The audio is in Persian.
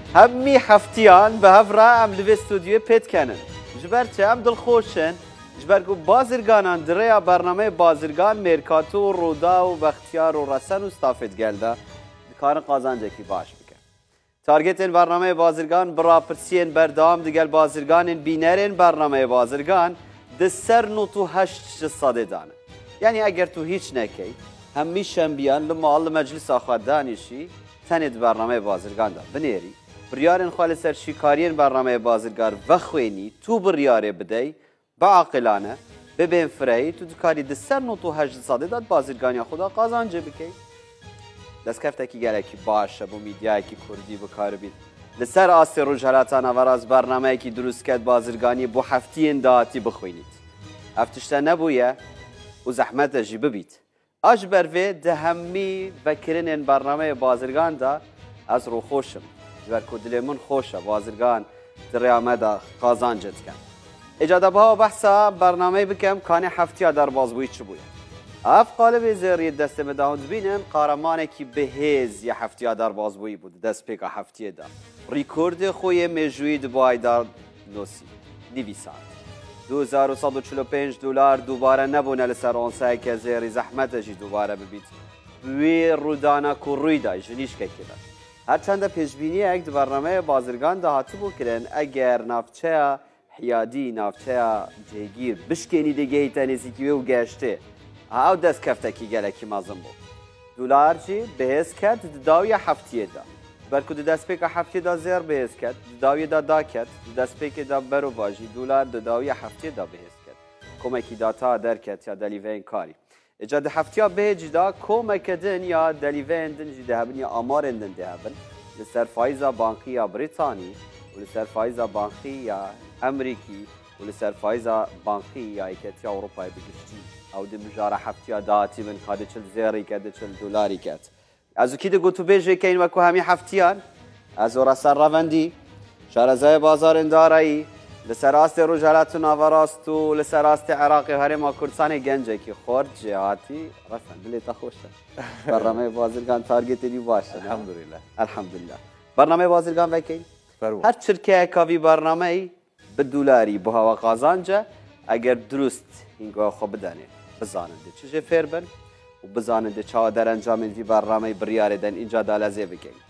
همی هفتیان به هفرا ام لوی استودیو پیت کنن جبر چه ام دل خوشن جبر کو بازرگانان دریا برنامه بازرگان مرکاتو رودا و بختیار و رسن و استافت گلده کار قازنجه کی باش بکن تارگت این برنامه بازرگان برا پرسین بردام دیگل بازرگان بینرین برنامه بازرگان دسر نوتو هشت صده دانه یعنی اگر تو هیچ نکی همیشه بیان لما مجلس آخر دانشی تند برنامه بازرگان دا بنیری بریارن خاله سر شکارین برنامه بازرگان وخوینی تو بریاره بدی با عاقلانه ببین فری تو دکاری دسر نوتو هشت صده داد بازرگانی خدا قازانجه بکی دست کفته کی گله کی باشه با میدیا کی کردی بکار بید لسر آستی روجهلاتان و از برنامه کی درست کرد بازرگانی بو هفتی انداتی بخوینید هفتشته نبویه و زحمت جی ببید اج بروی دهمی بکرین این برنامه بازرگان دا از رو خوشم جبر کدلیمون خوشه بازرگان در آمده قازانجت کن اجاده با بحثا برنامه بکم کانی هفتی در بازبویی چه بوید اف قالب زیری دست مداوند بینن قهرمانی که بهز یا هفتی در بازبویی بود دست پیک هفتی دا ریکورد خوی مجوی دبای در نوسی 200 ساعت 2145 دلار دوباره نبونه لسر آنسای که زیری زحمت جی دوباره ببید وی رودانا کو روی دای جنیش که کدن هرچند پیشبینی یک برنامه بازرگان ده هاتو بکرن اگر نافچه حیادی نافچه جهگیر بشکنی دیگه ایتانیزی که و گشته او دست کفته کی گله کی مازم بود دلار چی بهز کرد داوی هفتیه دا برکو دست پیک هفتیه دا زیر بهز کرد داوی دا کرد دست پیک دا برو باجی دلار داوی هفتیه دا بهز کرد کمکی داتا در کرد یا دلیوین کاری اجاد هفتیه بهج دا کمکدن یا دلیوین دن جی دهبن یا آمارن دن دهبن لسر فایزا بانکی یا بریتانی و لسر فایزا بانکی یا امریکی و لسر فایزا بانکی یا ایکتی اروپای بگشتی او دی مجاره هفتی داتی من کاده چل زیری کده چل دلاری کد از کی ده گوتو بیجه که این وکو همی هفتیان از ورا سر روندی شارزای بازار اندارایی لسر راست روجالات ناوراست و لسر راست عراقی هرما کردستان گنجه که خورد جهاتی رسن دلی تخوشه برنامه بازرگان تارگتی باشه الحمدلله برنامه بازرگان وکی هر شرکه کاوی برنامه به دلاری به هوا قازانجه اگر درست اینگاه خوب بدانه بزاننده چه فیر بن و بزاننده چه در انجام این برنامه بریاره دن اینجا دالازه بکن